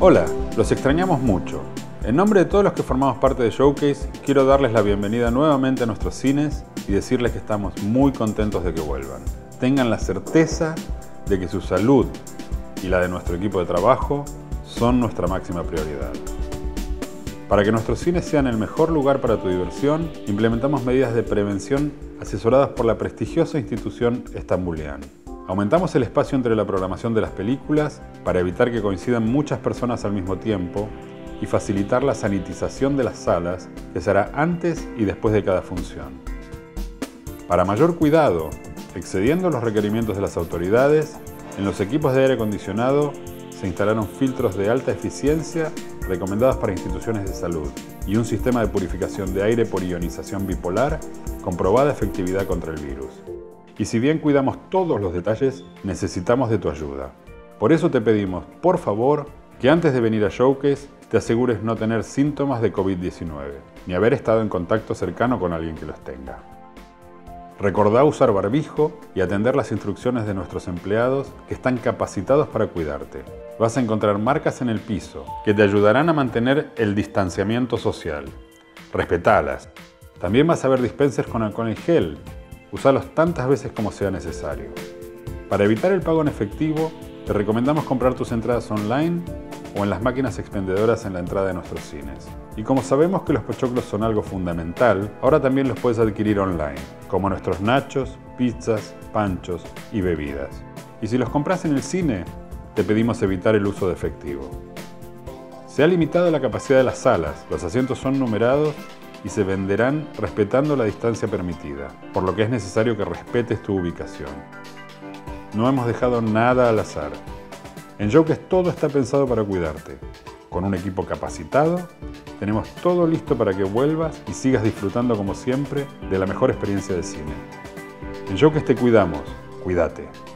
Hola, los extrañamos mucho. En nombre de todos los que formamos parte de Showcase, quiero darles la bienvenida nuevamente a nuestros cines y decirles que estamos muy contentos de que vuelvan. Tengan la certeza de que su salud y la de nuestro equipo de trabajo son nuestra máxima prioridad. Para que nuestros cines sean el mejor lugar para tu diversión, implementamos medidas de prevención asesoradas por la prestigiosa institución Stambulian. Aumentamos el espacio entre la programación de las películas para evitar que coincidan muchas personas al mismo tiempo y facilitar la sanitización de las salas, que se hará antes y después de cada función. Para mayor cuidado, excediendo los requerimientos de las autoridades, en los equipos de aire acondicionado se instalaron filtros de alta eficiencia recomendados para instituciones de salud y un sistema de purificación de aire por ionización bipolar con probada efectividad contra el virus. Y si bien cuidamos todos los detalles, necesitamos de tu ayuda. Por eso te pedimos, por favor, que antes de venir a Showcase te asegures no tener síntomas de COVID-19, ni haber estado en contacto cercano con alguien que los tenga. Recordá usar barbijo y atender las instrucciones de nuestros empleados que están capacitados para cuidarte. Vas a encontrar marcas en el piso que te ayudarán a mantener el distanciamiento social. Respetalas. También vas a ver dispensers con alcohol en gel. Usalos tantas veces como sea necesario. Para evitar el pago en efectivo, te recomendamos comprar tus entradas online o en las máquinas expendedoras en la entrada de nuestros cines. Y como sabemos que los pochoclos son algo fundamental, ahora también los puedes adquirir online, como nuestros nachos, pizzas, panchos y bebidas. Y si los compras en el cine, te pedimos evitar el uso de efectivo. Se ha limitado la capacidad de las salas, los asientos son numerados y se venderán respetando la distancia permitida, por lo que es necesario que respetes tu ubicación. No hemos dejado nada al azar. En Showcase todo está pensado para cuidarte. Con un equipo capacitado, tenemos todo listo para que vuelvas y sigas disfrutando como siempre de la mejor experiencia de cine. En Showcase te cuidamos, cuídate.